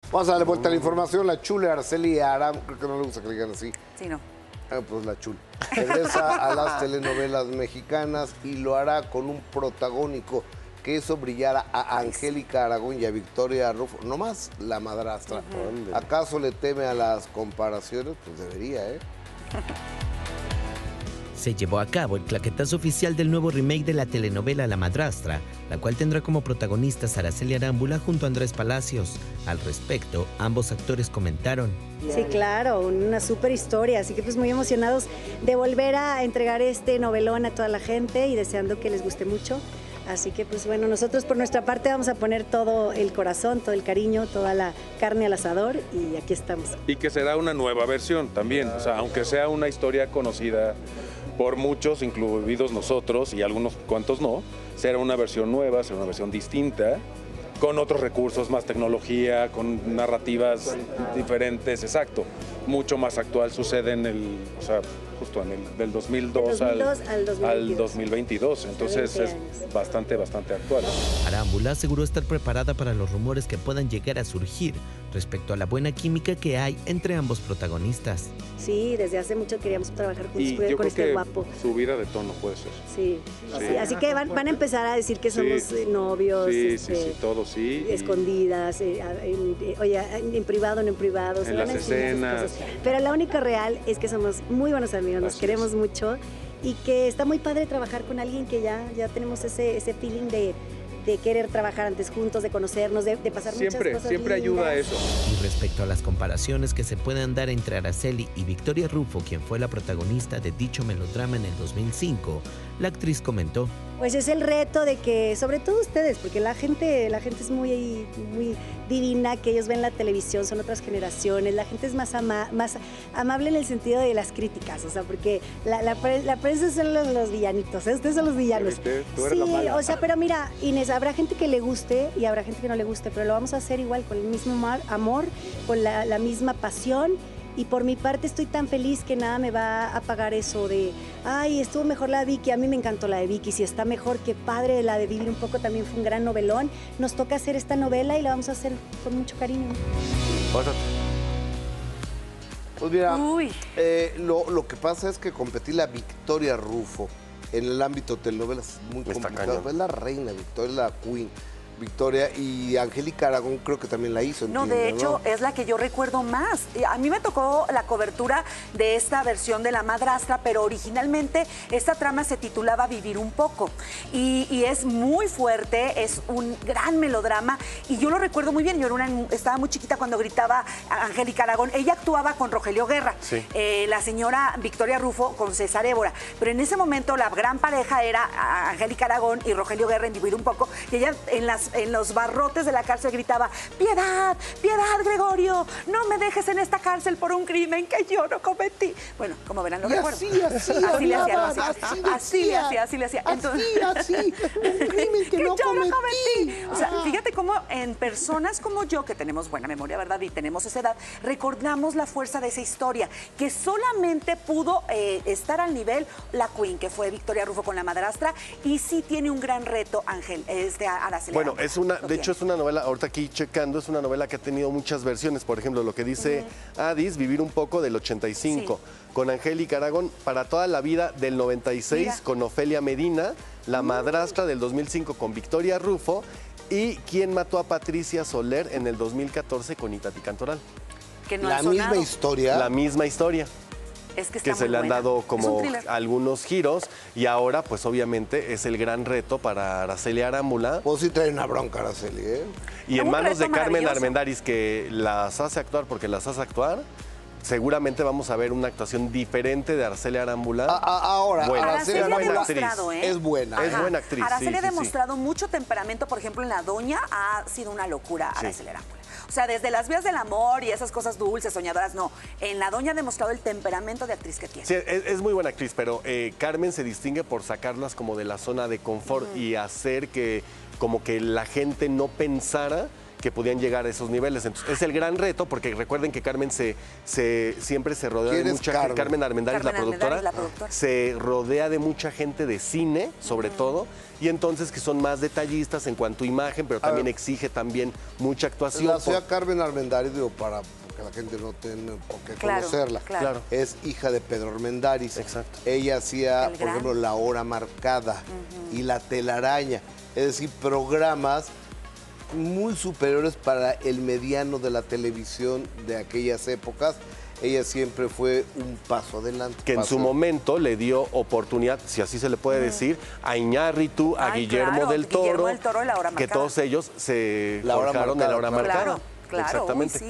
Vamos a darle vuelta a la información. La Chule Araceli Aram, creo que no le gusta que le digan así. Sí, no. Pues la Chule. Regresa a las telenovelas mexicanas y lo hará con un protagónico que hizo brillar a Angélica Aragón y a Victoria Rufo. No más la madrastra. ¿Acaso le teme a las comparaciones? Pues debería, ¿eh? Se llevó a cabo el claquetazo oficial del nuevo remake de la telenovela La Madrastra, la cual tendrá como protagonistas a Araceli Arámbula junto a Andrés Palacios. Al respecto, ambos actores comentaron. Sí, claro, una súper historia, así que pues muy emocionados de volver a entregar este novelón a toda la gente y deseando que les guste mucho. Así que pues bueno, nosotros por nuestra parte vamos a poner todo el corazón, todo el cariño, toda la carne al asador y aquí estamos. Y que será una nueva versión también, o sea, aunque sea una historia conocida por muchos, incluidos nosotros y algunos cuantos no, será una versión nueva, será una versión distinta, con otros recursos, más tecnología, con narrativas diferentes, exacto. Mucho más actual sucede en el, o sea, justo en el del 2002 al 2022, entonces es bastante actual. Arámbula aseguró estar preparada para los rumores que puedan llegar a surgir respecto a la buena química que hay entre ambos protagonistas. Sí, desde hace mucho queríamos trabajar juntos Y yo con creo este que guapo. subida de tono puede ser. Sí, sí. Así que van a empezar a decir que somos novios. Sí, todo sí. Escondidas, en privado, no en privado. En las escenas. Pero la única real es que somos muy buenos amigos, nos queremos mucho y que está muy padre trabajar con alguien que ya tenemos ese feeling de querer trabajar antes juntos, de conocernos, de pasar muchas cosas Siempre ayuda a eso. Y respecto a las comparaciones que se pueden dar entre Araceli y Victoria Rufo, quien fue la protagonista de dicho melodrama en el 2005, la actriz comentó. Pues es el reto de que, sobre todo ustedes, porque la gente es muy divina, que ellos ven la televisión, son otras generaciones, la gente es más amable en el sentido de las críticas, o sea, porque la prensa son los villanitos, ¿eh? Ustedes son los villanos. Tú eres la mala. O sea, pero mira, Inés, habrá gente que le guste y habrá gente que no le guste, pero lo vamos a hacer igual, con el mismo amor, con la misma pasión. Y por mi parte estoy tan feliz que nada me va a apagar eso de, ay, estuvo mejor la de Vicky, a mí me encantó la de Vicky, si está mejor, qué padre, la de Vivir un poco también fue un gran novelón. Nos toca hacer esta novela y la vamos a hacer con mucho cariño. Pues mira, lo que pasa es que competir la Victoria Rufo en el ámbito de telenovelas es muy complicado. Es la reina Victoria, es la queen. Victoria y Angélica Aragón creo que también la hizo. No, de hecho, es la que yo recuerdo más. A mí me tocó la cobertura de esta versión de La Madrastra, pero originalmente esta trama se titulaba Vivir un poco. Y es muy fuerte, es un gran melodrama. Y yo lo recuerdo muy bien. Yo estaba muy chiquita cuando gritaba a Angélica Aragón. Ella actuaba con Rogelio Guerra, la señora Victoria Rufo con César Évora. Pero en ese momento la gran pareja era Angélica Aragón y Rogelio Guerra en Vivir un poco. Y ella en los barrotes de la cárcel gritaba, ¡Piedad, piedad, Gregorio! ¡No me dejes en esta cárcel por un crimen que yo no cometí! Bueno, como verán, lo recuerdo. Así le hacía. Así, un crimen que no cometí. O sea, fíjate cómo en personas como yo, que tenemos buena memoria, ¿verdad? Y tenemos esa edad, recordamos la fuerza de esa historia, que solamente pudo estar al nivel la Queen, que fue Victoria Rufo con La Madrastra, y sí tiene un gran reto, Ángel, Araceli. Bueno, de hecho es una novela, ahorita aquí checando, es una novela que ha tenido muchas versiones. Por ejemplo, lo que dice Adis, Vivir un poco del 85, con Angélica Aragón, Para toda la vida del 96, con Ofelia Medina, La Madrastra del 2005 con Victoria Rufo y ¿Quién mató a Patricia Soler en el 2014 con Itatí Cantoral? Que no La misma historia. La misma historia. Es que se le han dado como algunos giros y ahora pues obviamente es el gran reto para Araceli Arámbula. Pues sí trae una bronca Araceli, ¿eh? Y en manos de Carmen Armendáriz, que las hace actuar porque las hace actuar, seguramente vamos a ver una actuación diferente de Araceli Arámbula. Ahora, Araceli es buena actriz. Es buena. Es buena actriz. Araceli ha demostrado mucho temperamento, por ejemplo, en La Doña ha sido una locura Araceli Arámbula. O sea, desde Las vías del amor y esas cosas dulces, soñadoras, no. En La Doña ha demostrado el temperamento de actriz que tiene. Sí, es muy buena actriz, pero Carmen se distingue por sacarlas como de la zona de confort y hacer que como que la gente no pensara que podían llegar a esos niveles. Entonces, es el gran reto, porque recuerden que Carmen siempre se rodea de mucha gente. Carmen Armendáriz, la productora, se rodea de mucha gente de cine, sobre todo, y entonces que son más detallistas en cuanto a imagen, pero también exige también mucha actuación. La señora Carmen Armendáriz, digo, porque la gente no tiene por qué conocerla. Claro. Es hija de Pedro Armendáriz. Exacto. Ella hacía, por ejemplo, La Hora Marcada y La Telaraña. Es decir, programas muy superiores para el mediano de la televisión de aquellas épocas. Ella siempre fue un paso adelante. Que en su momento le dio oportunidad, si así se le puede decir, a Iñárritu, a Guillermo del Toro, y La Hora Marcada. que todos ellos se La Hora forjaron en La Hora Marcada, Marcada. Claro, Exactamente. uy, sí.